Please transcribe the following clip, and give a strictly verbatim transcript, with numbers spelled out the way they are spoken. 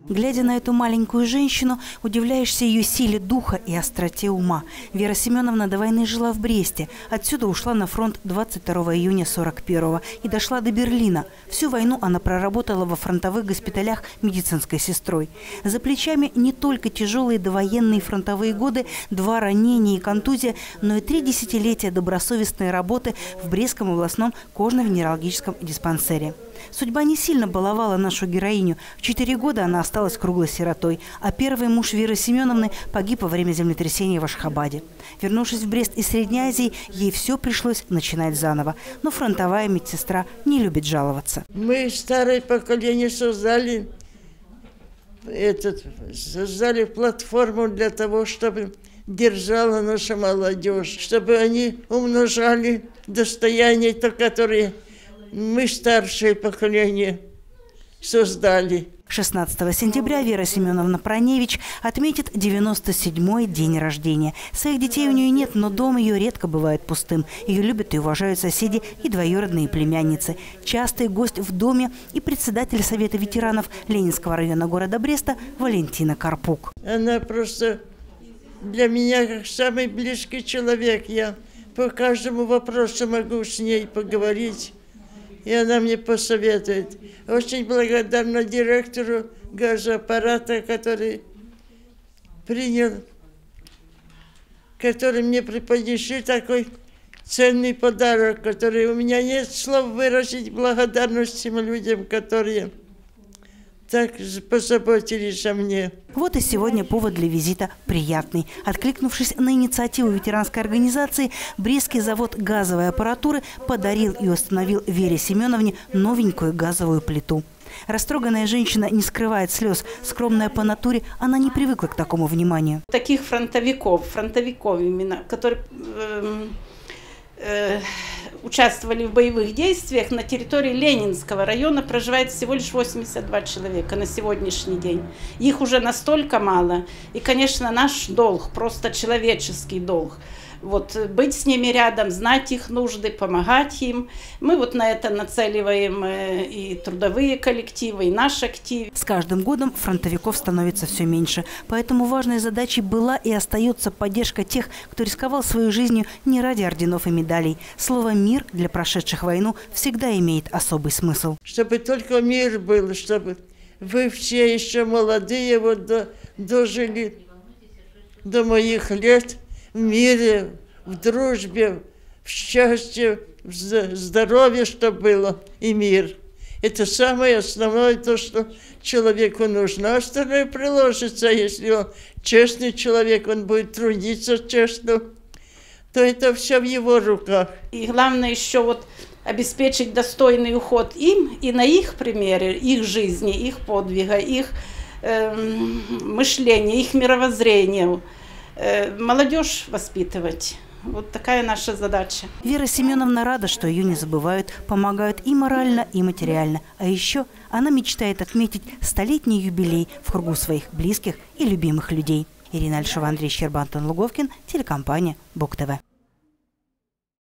Глядя на эту маленькую женщину, удивляешься ее силе духа и остроте ума. Вера Семеновна до войны жила в Бресте. Отсюда ушла на фронт двадцать второго июня сорок первого и дошла до Берлина. Всю войну она проработала во фронтовых госпиталях медицинской сестрой. За плечами не только тяжелые довоенные фронтовые годы, два ранения и контузия, но и три десятилетия добросовестной работы в Брестском областном кожно-венерологическом диспансере. Судьба не сильно баловала нашу героиню. В четыре года она осталась круглой сиротой, а первый муж Веры Семеновны погиб во время землетрясения в Ашхабаде. Вернувшись в Брест из Средней Азии, ей все пришлось начинать заново. Но фронтовая медсестра не любит жаловаться. Мы, старое поколение, создали, этот, создали платформу для того, чтобы держала наша молодежь, чтобы они умножали достояние, то, которое мы, старшее поколение, создали. шестнадцатого сентября Вера Семеновна Проневич отметит девяносто седьмой день рождения. Своих детей у нее нет, но дом ее редко бывает пустым. Ее любят и уважают соседи и двоюродные племянницы. Частый гость в доме и председатель Совета ветеранов Ленинского района города Бреста Валентина Карпук. Она просто для меня как самый близкий человек. Я по каждому вопросу могу с ней поговорить. И она мне посоветует. Очень благодарна директору газоаппарата, который принял, который мне преподнесли такой ценный подарок, который у меня нет слов выразить благодарность тем людям, которые так позаботились о мне. Вот и сегодня повод для визита приятный. Откликнувшись на инициативу ветеранской организации, Брестский завод газовой аппаратуры подарил и установил Вере Семеновне новенькую газовую плиту. Растроганная женщина не скрывает слез. Скромная по натуре, она не привыкла к такому вниманию. Таких фронтовиков, фронтовиков именно, которые э, э, участвовали в боевых действиях на территории Ленинского района, проживает всего лишь восемьдесят два человека на сегодняшний день. Их уже настолько мало. И, конечно, наш долг, просто человеческий долг, вот, быть с ними рядом, знать их нужды, помогать им. Мы вот на это нацеливаем и трудовые коллективы, и наш актив. С каждым годом фронтовиков становится все меньше. Поэтому важной задачей была и остается поддержка тех, кто рисковал своей жизнью не ради орденов и медалей. Слово «мир» для прошедших войну всегда имеет особый смысл. Чтобы только мир был, чтобы вы все еще молодые вот до, дожили до моих лет. В мире, в дружбе, в счастье, в здоровье, чтобы было, и мир. Это самое основное, то, что человеку нужно. Остальное приложится, если он честный человек, он будет трудиться честно, то это все в его руках. И главное еще вот обеспечить достойный уход им и на их примере, их жизни, их подвига, их э, мышления, их мировоззрения. Молодежь воспитывать. Вот такая наша задача. Вера Семеновна рада, что ее не забывают, помогают и морально, и материально. А еще она мечтает отметить столетний юбилей в кругу своих близких и любимых людей. Ирина Альшова, Андрей Щерба, Антон Луговкин, телекомпания БОК ТВ.